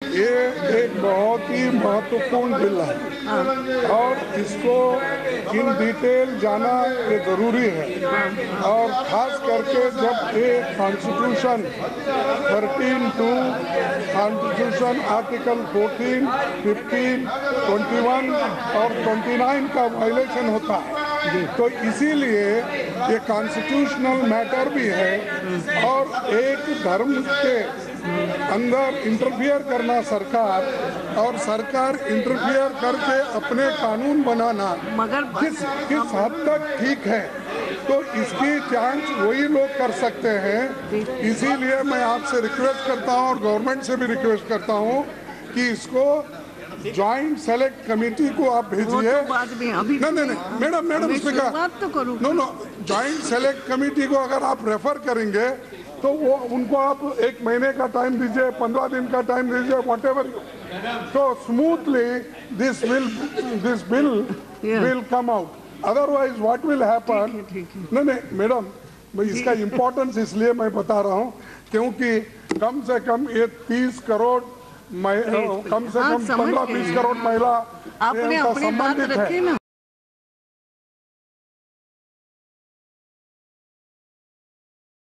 ये एक बहुत ही महत्वपूर्ण बिल है और इसको इन डिटेल जाना ये जरूरी है। और खास करके जब ये कॉन्स्टिट्यूशन 13(2) कॉन्स्टिट्यूशन आर्टिकल 14, 15, 21 और 29 का वायलेशन होता है, तो इसीलिए ये कॉन्स्टिट्यूशनल मैटर भी है। और एक धर्म के अंदर इंटरफियर करना सरकार और सरकार इंटरफियर करके अपने कानून बनाना किस हद तक ठीक है, तो इसकी जांच वही लोग कर सकते हैं। इसीलिए मैं आपसे रिक्वेस्ट करता हूं और गवर्नमेंट से भी रिक्वेस्ट करता हूं कि इसको जॉइंट सेलेक्ट कमेटी को आप भेजिए। नहीं madam speaker, no joint select committee को अगर आप रेफर करेंगे तो वो उनको आप 1 महीने का टाइम दीजिए, 15 दिन का टाइम दीजिए, व्हाटएवर, तो smoothly this bill will come out. Otherwise what will happen, नहीं मैडम, इसका इम्पोर्टेंस इसलिए मैं बता रहा हूँ क्योंकि कम से कम ये 30 करोड़ कम से कम 15-20 करोड़ महिला संबंधित है।